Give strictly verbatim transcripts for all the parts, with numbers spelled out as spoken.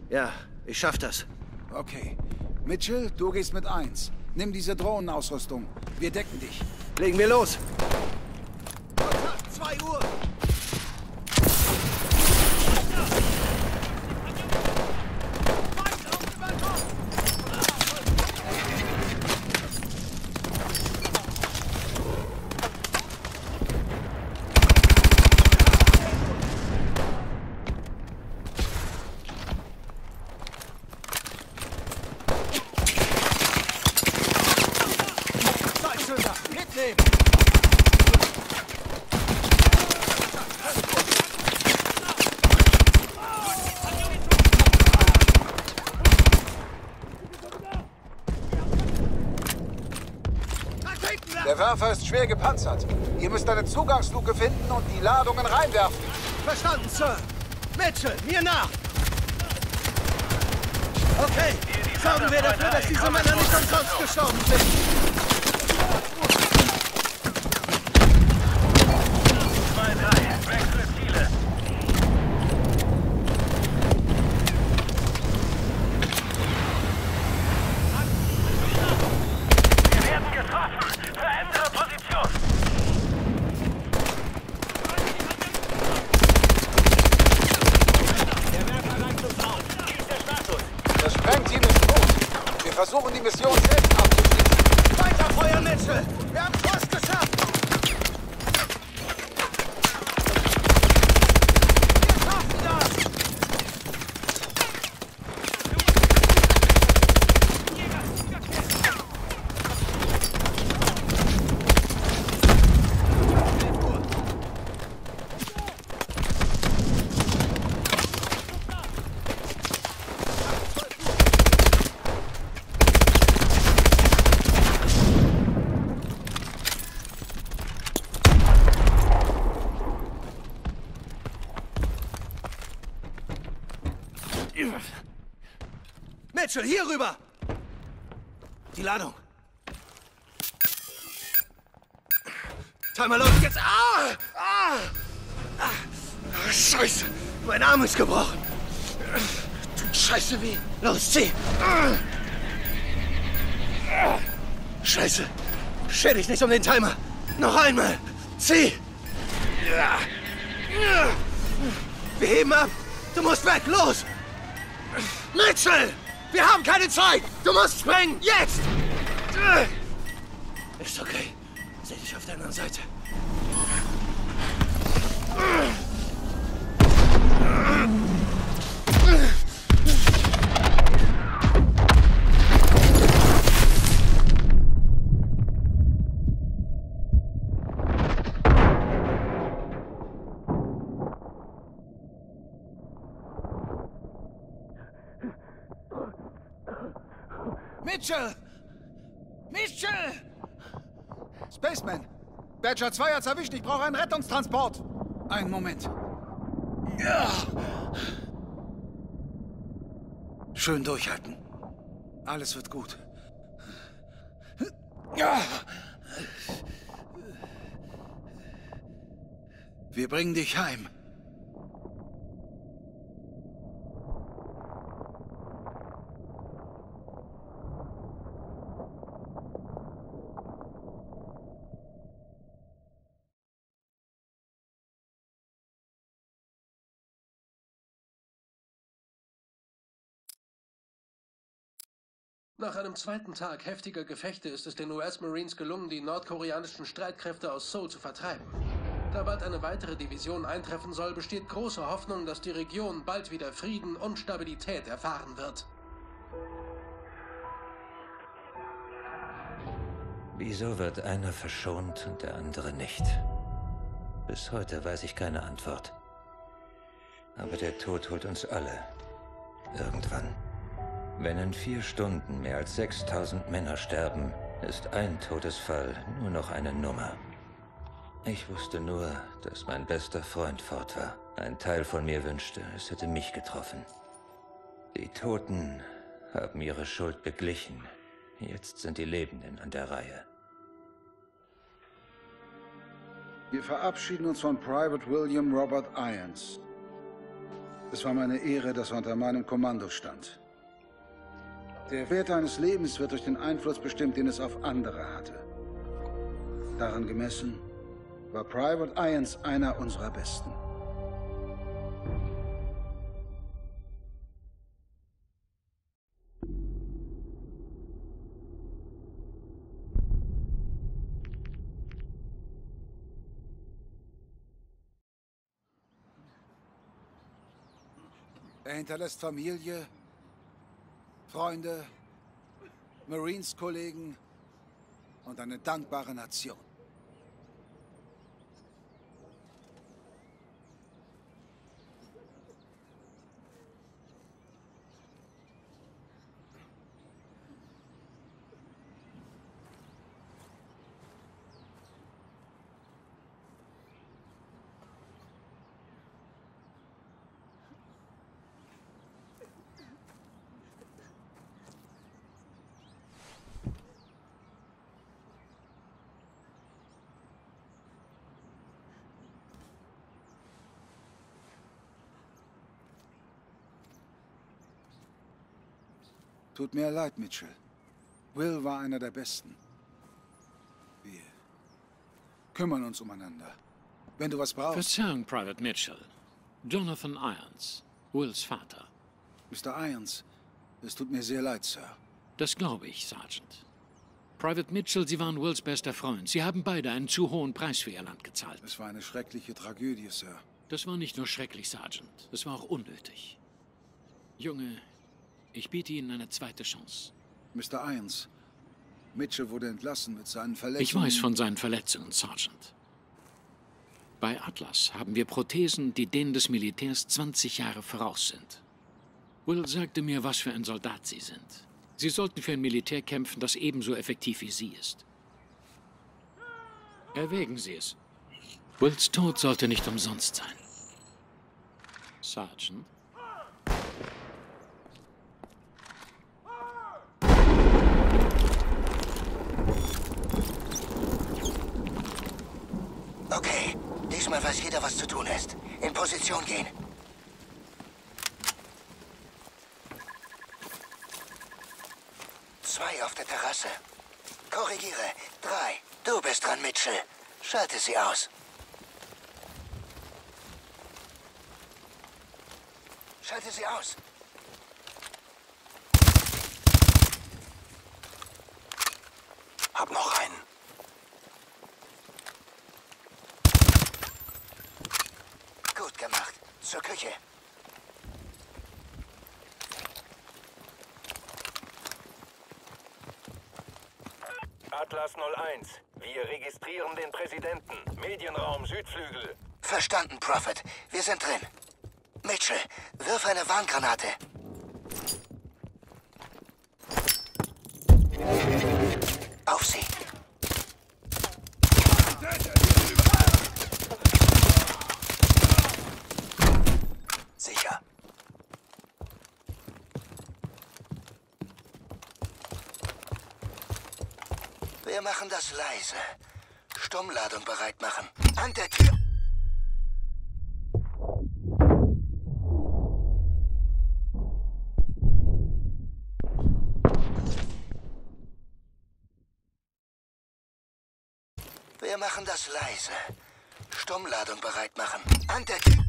Ja, ich schaff das. Okay. Mitchell, du gehst mit eins. Nimm diese Drohnenausrüstung. Wir decken dich. Legen wir los. zwei Uhr. Der Werfer ist schwer gepanzert. Ihr müsst eine Zugangsluke finden und die Ladungen reinwerfen. Verstanden, Sir. Mitchell, mir nach. Okay, sorgen wir dafür, dass diese Männer nicht umsonst gestorben sind. zwei drei, wechsle Ziele. Wir werden getroffen. Verändere Position. Der Werfer reicht uns aus. Wie ist der Status? Das Sprengteam ist tot. Wir versuchen, die Mission selbst abzuschließen. Weiter Feuer, Mitchell! Wir haben es fast geschafft! Wir schaffen das! Mitchell, hier rüber! Die Ladung. Timer läuft jetzt. Ah! Ah! Ah! Scheiße! Mein Arm ist gebrochen. Tut scheiße weh. Los, zieh! Scheiße! Stell dich nicht um den Timer! Noch einmal! Zieh! Wir heben ab! Du musst weg! Los! Mitchell! Wir haben keine Zeit! Du musst springen! Jetzt! Ist okay. Seh dich auf der anderen Seite. Mitchell! Mitchell! Spaceman! Badger zwei hat's erwischt. Ich brauche einen Rettungstransport. Einen Moment. Ja. Schön durchhalten. Alles wird gut. Ja. Wir bringen dich heim. Nach einem zweiten Tag heftiger Gefechte ist es den U S Marines gelungen, die nordkoreanischen Streitkräfte aus Seoul zu vertreiben. Da bald eine weitere Division eintreffen soll, besteht große Hoffnung, dass die Region bald wieder Frieden und Stabilität erfahren wird. Wieso wird einer verschont und der andere nicht? Bis heute weiß ich keine Antwort. Aber der Tod holt uns alle. Irgendwann. Wenn in vier Stunden mehr als sechstausend Männer sterben, ist ein Todesfall nur noch eine Nummer. Ich wusste nur, dass mein bester Freund fort war. Ein Teil von mir wünschte, es hätte mich getroffen. Die Toten haben ihre Schuld beglichen. Jetzt sind die Lebenden an der Reihe. Wir verabschieden uns von Private William Robert Irons. Es war meine Ehre, dass er unter meinem Kommando stand. Der Wert eines Lebens wird durch den Einfluss bestimmt, den es auf andere hatte. Daran gemessen war Private Irons einer unserer Besten. Er hinterlässt Familie, Freunde, Marines-Kollegen und eine dankbare Nation. Tut mir leid, Mitchell. Will war einer der Besten. Wir kümmern uns umeinander. Wenn du was brauchst... Verzeihung, Private Mitchell. Jonathan Irons, Wills Vater. Mister Irons, es tut mir sehr leid, Sir. Das glaube ich, Sergeant. Private Mitchell, Sie waren Wills bester Freund. Sie haben beide einen zu hohen Preis für Ihr Land gezahlt. Es war eine schreckliche Tragödie, Sir. Das war nicht nur schrecklich, Sergeant. Es war auch unnötig. Junge, ich biete Ihnen eine zweite Chance. Mister Irons, Mitchell wurde entlassen mit seinen Verletzungen. Ich weiß von seinen Verletzungen, Sergeant. Bei Atlas haben wir Prothesen, die denen des Militärs zwanzig Jahre voraus sind. Will sagte mir, was für ein Soldat Sie sind. Sie sollten für ein Militär kämpfen, das ebenso effektiv wie Sie ist. Erwägen Sie es. Wills Tod sollte nicht umsonst sein. Sergeant? Okay, diesmal weiß jeder, was zu tun ist. In Position gehen. Zwei auf der Terrasse. Korrigiere. Drei. Du bist dran, Mitchell. Schalte sie aus. Schalte sie aus. Hab noch einen. Gut gemacht. Zur Küche. Atlas null eins. Wir registrieren den Präsidenten. Medienraum Südflügel. Verstanden, Prophet. Wir sind drin. Mitchell, wirf eine Warngranate. Auf sie. Sicher. Wir machen das leise. Stummladung bereit machen. An der Tür. Wir machen das leise. Stummladung bereit machen. An der Tür.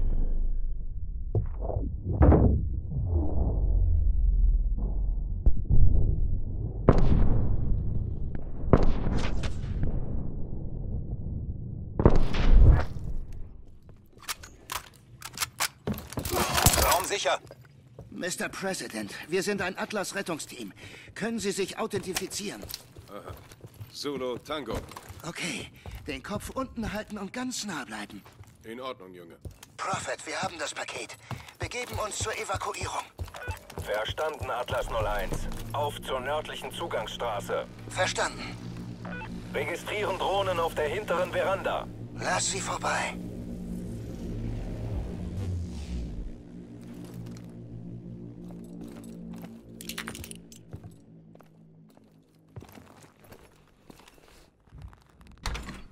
Raum sicher. Mister President, wir sind ein Atlas-Rettungsteam. Können Sie sich authentifizieren? Aha. Zulu Tango. Okay, den Kopf unten halten und ganz nah bleiben. In Ordnung, Junge. Prophet, wir haben das Paket. Begeben uns zur Evakuierung. Verstanden, Atlas null eins. Auf zur nördlichen Zugangsstraße. Verstanden. Registrieren Drohnen auf der hinteren Veranda. Lass sie vorbei.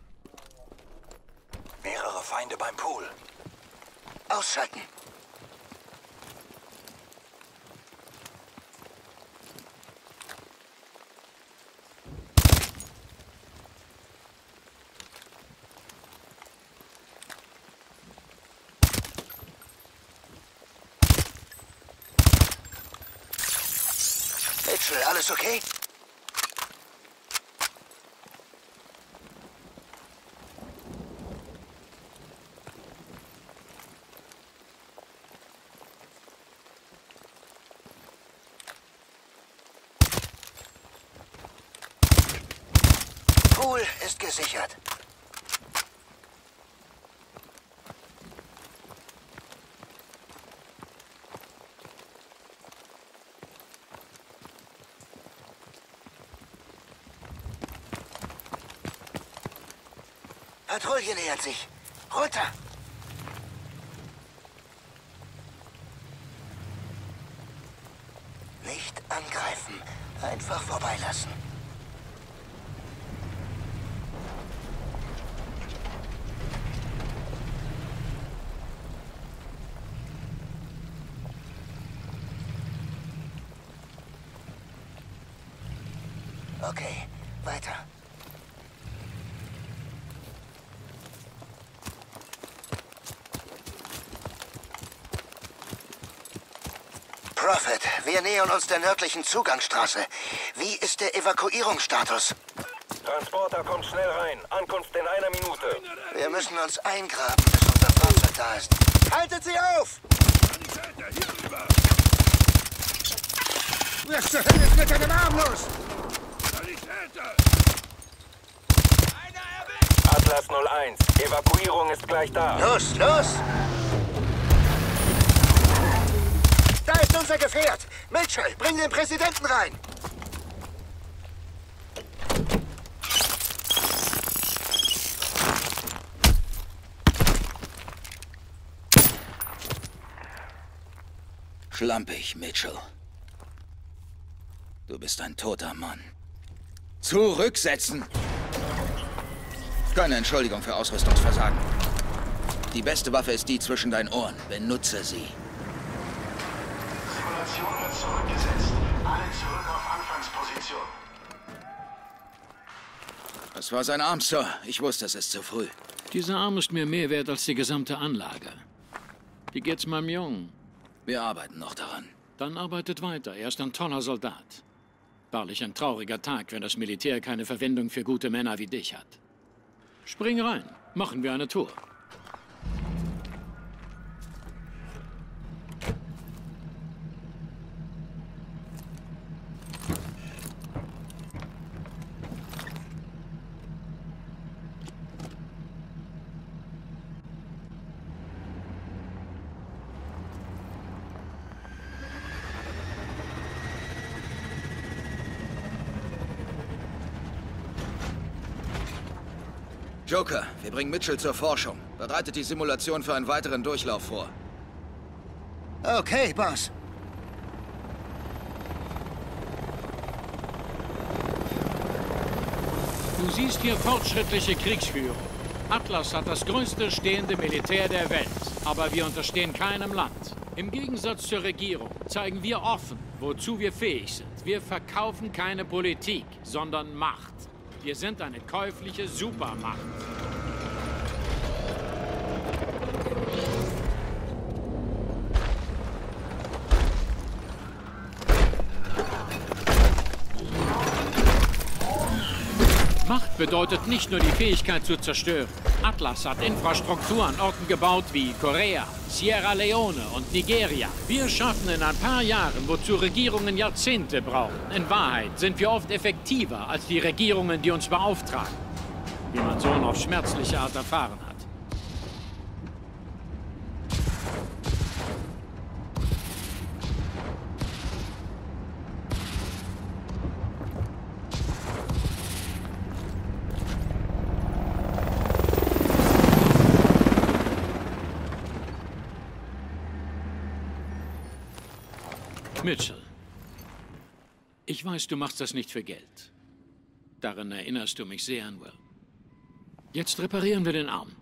Mehrere Feinde beim Pool. Ausschalten. Mitchell, alles okay? Pool ist gesichert. Patrouille nähert sich. Runter! Nicht angreifen. Einfach vorbeilassen. Okay, weiter. Prophet, wir nähern uns der nördlichen Zugangsstraße. Wie ist der Evakuierungsstatus? Transporter kommt schnell rein. Ankunft in einer Minute. Wir müssen uns eingraben, bis unser Fahrzeug da ist. Haltet sie auf! Was zur Hölle ist mit deinem Arm los? Atlas null eins. Evakuierung ist gleich da. Los, los! Da ist unser Gefährt! Mitchell, bring den Präsidenten rein! Schlampig, Mitchell. Du bist ein toter Mann. Zurücksetzen! Keine Entschuldigung für Ausrüstungsversagen. Die beste Waffe ist die zwischen deinen Ohren. Benutze sie. Simulation wird zurückgesetzt. Alle zurück auf Anfangsposition. Das war sein Arm, Sir. Ich wusste, es ist zu früh. Dieser Arm ist mir mehr wert als die gesamte Anlage. Wie geht's meinem Jungen? Wir arbeiten noch daran. Dann arbeitet weiter. Er ist ein toller Soldat. Wahrlich ein trauriger Tag, wenn das Militär keine Verwendung für gute Männer wie dich hat. Spring rein. Machen wir eine Tour. Joker, wir bringen Mitchell zur Forschung. Bereitet die Simulation für einen weiteren Durchlauf vor. Okay, Boss. Du siehst hier fortschrittliche Kriegsführung. Atlas hat das größte stehende Militär der Welt, aber wir unterstehen keinem Land. Im Gegensatz zur Regierung zeigen wir offen, wozu wir fähig sind. Wir verkaufen keine Politik, sondern Macht. Wir sind eine käufliche Supermacht. Macht bedeutet nicht nur die Fähigkeit zu zerstören. Atlas hat Infrastruktur an Orten gebaut wie Korea, Sierra Leone und Nigeria. Wir schaffen in ein paar Jahren, wozu Regierungen Jahrzehnte brauchen. In Wahrheit sind wir oft effektiver als die Regierungen, die uns beauftragen. Wie mein Sohn auf schmerzliche Art erfahren hat. Mitchell, ich weiß, du machst das nicht für Geld. Daran erinnerst du mich sehr an Will. Jetzt reparieren wir den Arm.